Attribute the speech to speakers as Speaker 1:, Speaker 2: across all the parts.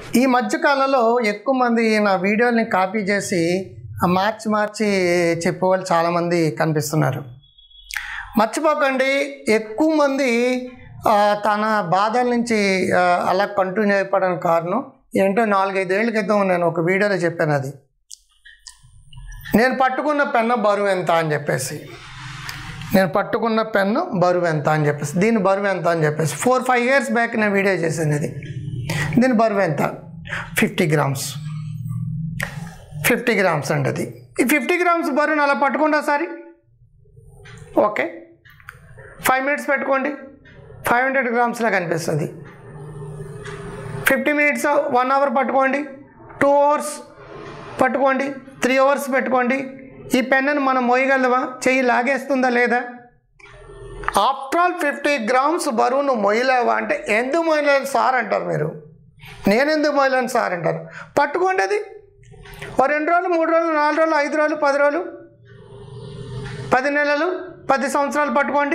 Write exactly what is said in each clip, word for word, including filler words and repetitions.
Speaker 1: ఈ మధ్యకాలంలో ఎక్కువ మంది నా వీడియోని కాపీ చేసి మార్చి మార్చి చెప్పేవాళ్ళు చాలామంది కనిపిస్తున్నారు. మర్చిపోకండి, ఎక్కువ మంది తన బాధల నుంచి అలా కంటిన్యూ అయిపోవడానికి కారణం ఏంటో నాలుగైదేళ్ల క్రితం నేను ఒక వీడియోలో చెప్పాను. అది నేను పట్టుకున్న పెన్ను బరువు ఎంత అని చెప్పేసి నేను పట్టుకున్న పెన్ను బరువు ఎంత అని చెప్పేసి దీని బరువు ఎంత అని చెప్పేసి ఫోర్ ఫైవ్ ఇయర్స్ బ్యాక్ నేను వీడియో చేశాను. ఇది దీని బరువు ఎంత? ఫిఫ్టీ గ్రామ్స్ ఫిఫ్టీ గ్రామ్స్ అంటది. ఈ ఫిఫ్టీ గ్రామ్స్ బరువుని అలా పట్టుకోండి ఒకసారి. ఓకే, ఫైవ్ మినిట్స్ పెట్టుకోండి, ఫైవ్ హండ్రెడ్ గ్రామ్స్లా కనిపిస్తుంది. ఫిఫ్టీ మినిట్స్ వన్ అవర్ పట్టుకోండి, టూ అవర్స్ పట్టుకోండి, త్రీ అవర్స్ పెట్టుకోండి. ఈ పెన్నును మనం మోయగలవా? చెయ్యి లాగేస్తుందా లేదా? ఆఫ్టర్ ఆల్ ఫిఫ్టీ గ్రామ్స్ బరువు నువ్వు మొయ్యలేవా అంటే ఎందుకు మొయ్యలేను సార్ అంటారు మీరు. నేను ఎందుకు మొయ్యలేను సార్ అంటారు. పట్టుకోండి, అది ఓ రెండు రోజులు, మూడు రోజులు, నాలుగు రోజులు, ఐదు రోజులు, పది రోజులు, పది నెలలు, పది సంవత్సరాలు పట్టుకోండి.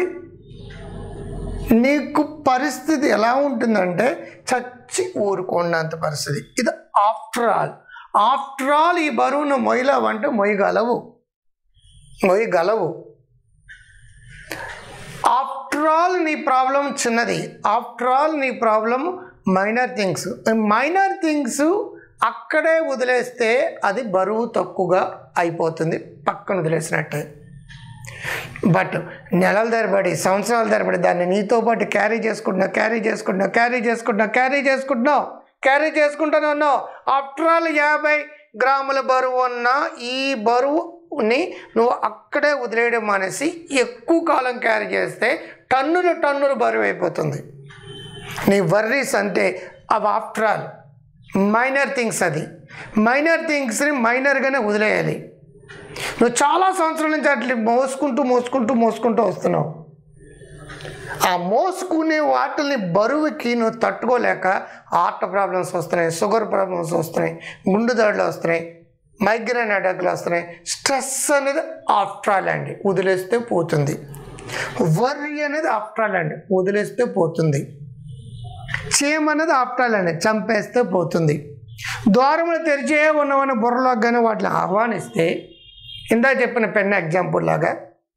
Speaker 1: నీకు పరిస్థితి ఎలా ఉంటుందంటే చచ్చి ఊరుకున్నంత పరిస్థితి. ఇది ఆఫ్టర్ ఆల్ ఆఫ్టర్ ఆల్ ఈ బరువును మొయ్యలేవంటే మొయ్యగలవు మొయ్యగలవు ఆఫ్టర్ ఆల్ నీ ప్రాబ్లం చిన్నది. ఆఫ్టర్ ఆల్ నీ problem minor things. Minor things అక్కడే వదిలేస్తే అది బరువు తక్కువగా అయిపోతుంది, పక్కన వదిలేసినట్టే. బట్ నెలల తరబడి, సంవత్సరాల తరబడి దాన్ని నీతో పాటు క్యారీ చేసుకుంటున్నావు క్యారీ చేసుకుంటున్నావు క్యారీ చేసుకుంటున్నావు క్యారీ చేసుకుంటున్నావు క్యారీ చేసుకుంటూనే ఉన్నావు. ఆఫ్టర్ ఆల్ యాభై గ్రాముల బరువు ఉన్న ఈ బరువుని నువ్వు అక్కడే వదిలేయడం మానేసి ఎక్కువ కాలం క్యారీ చేస్తే టన్నులు టన్నులు బరువు అయిపోతుంది. నీ వర్రీస్ అంటే అవి ఆఫ్టర్ ఆల్ మైనర్ థింగ్స్. అది మైనర్ థింగ్స్ని మైనర్గానే వదిలేయాలి. నువ్వు చాలా సంవత్సరాల నుంచి అట్లా మోసుకుంటూ మోసుకుంటూ మోసుకుంటూ వస్తున్నావు. ఆ మోసుకునే వాటిని బరువుకి నువ్వు తట్టుకోలేక హార్ట్ ప్రాబ్లమ్స్ వస్తున్నాయి, షుగర్ ప్రాబ్లమ్స్ వస్తున్నాయి, గుండె దాడులు వస్తున్నాయి, మైగ్రేన్ అటాక్లు వస్తున్నాయి. స్ట్రెస్ అనేది ఆఫ్టర్ ఆల్ అండి, వదిలేస్తే పోతుంది. వర్రీ అనేది ఆఫ్టర్ ఆల్ అండి, వదిలేస్తే పోతుంది. చీమ అనేది ఆఫ్టర్ ఆల్ అండి, చంపేస్తే పోతుంది. ద్వారములు తెరిచే ఉన్నవన్న బుర్రలోకి కానీ వాటిని ఆహ్వానిస్తే ఇందా చెప్పిన పెన్ ఎగ్జాంపుల్ లాగా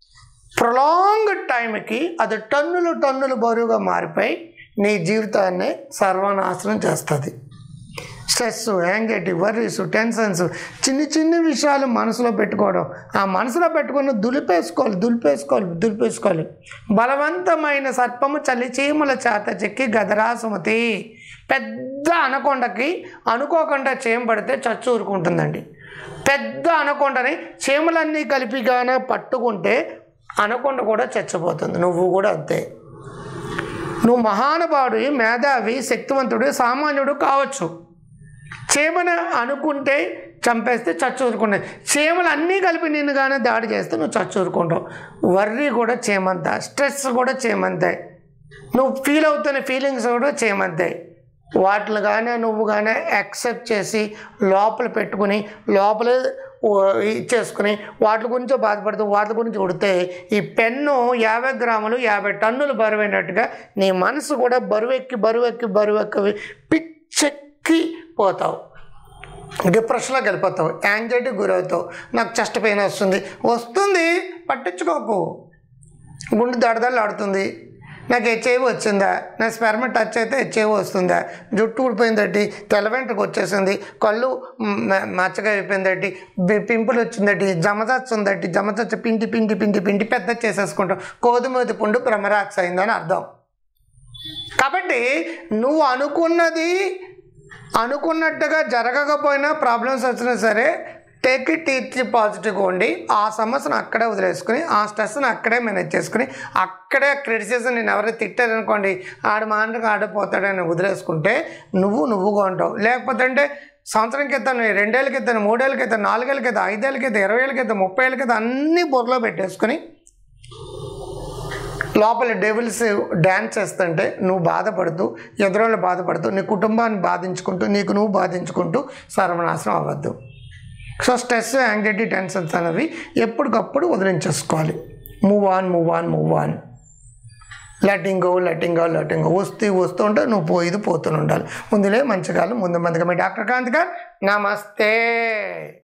Speaker 1: ప్రొలాంగ్ టైంకి అది టన్నులు టన్నులు బరువుగా మారిపోయి నీ జీవితాన్ని సర్వనాశనం చేస్తుంది. స్ట్రెస్, యాంగ్జైటీ, వర్రీస్, టెన్షన్స్, చిన్ని చిన్ని విషయాలు మనసులో పెట్టుకోవడం, ఆ మనసులో పెట్టుకుని దులిపేసుకోవాలి దులిపేసుకోవాలి దులిపేసుకోవాలి బలవంతమైన సర్పము చలి చీమల చేత చెక్కి గదరాసుమతి. పెద్ద అనకొండకి అనుకోకుండా చీమ పడితే చచ్చు ఊరుకుంటుందండి. పెద్ద అనకొండని చీమలన్నీ కలిపిగానే పట్టుకుంటే అనకొండ కూడా చచ్చిపోతుంది. నువ్వు కూడా అంతే. నువ్వు మహానుభావుడు, మేధావి, శక్తివంతుడు, సామాన్యుడు కావచ్చు. చీమను అనుకుంటే చంపేస్తే చచ్చూరుకుంటాయి. చీమలు అన్నీ కలిపి నిన్ను కానీ దాడి చేస్తే నువ్వు చచ్చూరుకుంటావు. వర్రీ కూడా చీమంతా, స్ట్రెస్ కూడా చీమంతాయి, నువ్వు ఫీల్ అవుతున్న ఫీలింగ్స్ కూడా చీమంతాయి. వాటిని కానీ నువ్వు కానీ యాక్సెప్ట్ చేసి లోపల పెట్టుకుని లోపలే ఇచ్చేసుకుని వాటి గురించి బాధపడుతూ వాటి గురించి ఉడితే ఈ పెన్ను యాభై గ్రాములు యాభై టన్నులు బరువైనట్టుగా నీ మనసు కూడా బరువెక్కి బరువెక్కి బరువెక్కి పిచ్చెక్కి పోతావు. డిప్రెషన్లోకి వెళ్ళిపోతావు, యాంగ్జైటీకి గురవుతావు. నాకు చెస్ట్ పెయిన్ వస్తుంది వస్తుంది పట్టించుకోకు. గుండె దడదలు ఆడుతుంది, నాకు హెచ్ఐవి వచ్చిందా, నా స్పెర్మ్ టచ్ అయితే హెచ్ఐవి వస్తుందా, జుట్టు ఊడిపోయిందటి, తెల్ల వెంట్రుక వచ్చేసింది, కళ్ళు మచ్చగా అయిపోయిందటి, పింపుల్ వచ్చిందటి, జమదచ్చ ఉందటి, జమదచ్చ పిండి పిండి పిండి పిండి పెద్ద చేసేసుకుంటాం. కోదుమూతి పుండు బ్రహ్మరాక్ష అయిందని అర్థం. కాబట్టి నువ్వు అనుకున్నది అనుకున్నట్టుగా జరగకపోయినా ప్రాబ్లమ్స్ వచ్చినా సరే టేక్ ఇట్ ఈజీ, పాజిటివ్గా ఉండి ఆ సమస్యను అక్కడే వదిలేసుకుని ఆ స్ట్రెస్ని అక్కడే మేనేజ్ చేసుకుని అక్కడే క్రిటిసిజం నేను ఎవరైతే తిట్టారనుకోండి ఆడు మాటగా ఆడిపోతాడని వదిలేసుకుంటే నువ్వు నువ్వుగా ఉంటావు. లేకపోతే అంటే సంవత్సరం క్రితం, రెండేళ్ళ క్రితం, మూడేళ్ళ క్రితం, నాలుగేళ్ళ క్రితం, ఐదేళ్ళ క్రితం, ఇరవై ఏళ్ళ క్రితం, ముప్పై ఏళ్ళ క్రితం అన్నీ బుర్రలో పెట్టేసుకుని లోపల డెవిల్స్ డ్యాన్స్ చేస్తుంటే నువ్వు బాధపడుతూ, ఎదురోళ్ళు బాధపడుతూ, నీ కుటుంబాన్ని బాధించుకుంటూ, నీకు నువ్వు బాధించుకుంటూ సర్వనాశనం అవ్వద్దు. సో స్ట్రెస్, యాంగ్జైటీ, టెన్షన్స్ అనేవి ఎప్పటికప్పుడు వదిలించేసుకోవాలి. Move on move on move on letting go letting go letting go వస్తూ వస్తూ ఉంటే నువ్వు పోయిది పోతూనే ఉండాలి. ముందులే మంచి కాలం ముందు మందిగా మీ డాక్టర్ కాంత్ గారు నమస్తే.